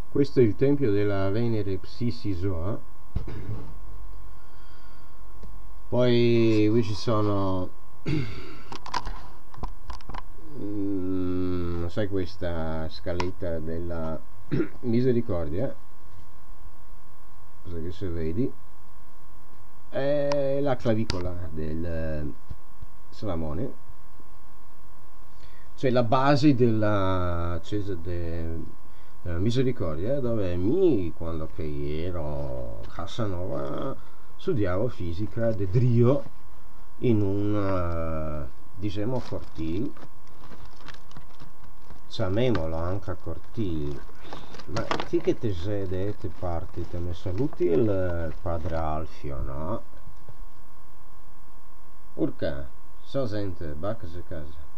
Questo è il tempio della Venere Psissisoa. Poi qui ci sono sai, questa scaletta della misericordia, cosa che se vedi è la clavicola del Salamone, cioè la base della misericordia, dove quando che ero a Casanova studiavo fisica de Drio in un diciamo cortile, chiamiamolo anche cortile. Ma chi che te sede te parti, te ne saluti il padre Alfio, no? Urca, so sente, bacca se casa.